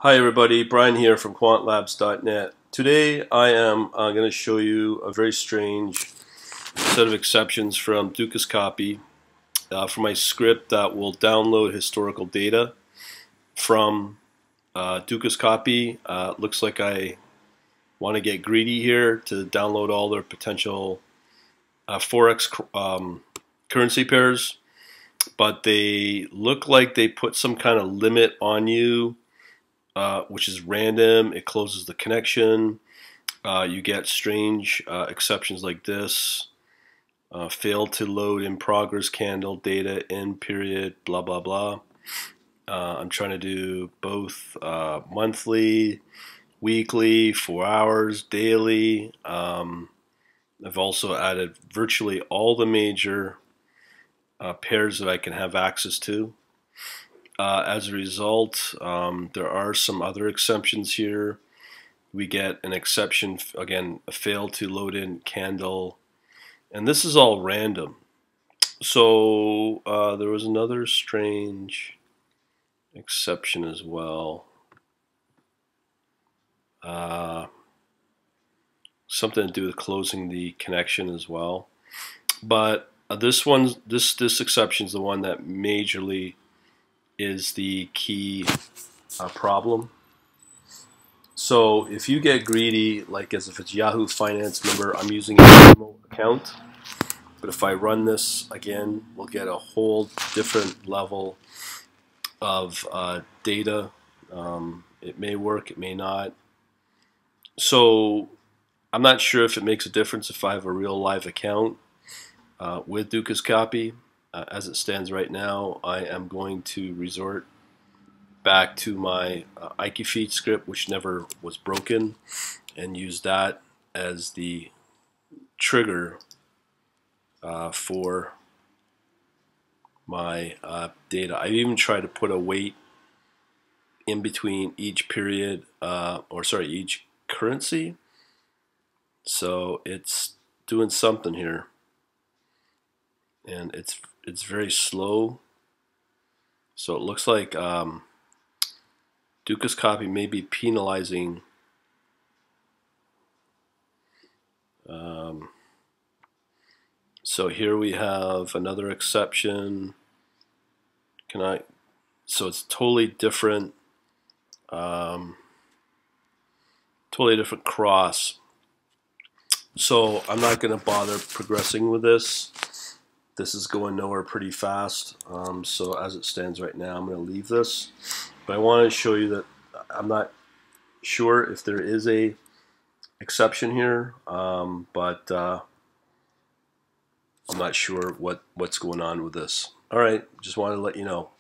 Hi everybody, Brian here from quantlabs.net. Today I am going to show you a very strange set of exceptions from Dukascopy for my script that will download historical data from Dukascopy. Looks like I want to get greedy here to download all their potential forex currency pairs, but they look like they put some kind of limit on you, which is random. It closes the connection. You get strange exceptions like this. Failed to load in progress candle data in period, blah, blah, blah. I'm trying to do both monthly, weekly, 4 hours, daily. I've also added virtually all the major pairs that I can have access to. As a result, there are some other exceptions here. We get an exception, again, a fail to load in candle, and this is all random. So there was another strange exception as well. Something to do with closing the connection as well. But this exception is the one that majorly is the key problem. So if you get greedy, like as if it's Yahoo Finance, remember I'm using a normal account, but if I run this again, we'll get a whole different level of data. It may work, it may not. So I'm not sure if it makes a difference if I have a real live account with Dukascopy. As it stands right now, I am going to resort back to my IQ script, which never was broken, and use that as the trigger for my data. I even tried to put a weight in between each period, each currency. So it's doing something here, and it's very slow. So it looks like Dukascopy may be penalizing so here we have another exception. So it's totally different, totally different cross. So I'm not going to bother progressing with this. This is going nowhere pretty fast. So as it stands right now, I'm going to leave this. But I want to show you that I'm not sure if there is a exception here, but I'm not sure what's going on with this. All right, just wanted to let you know.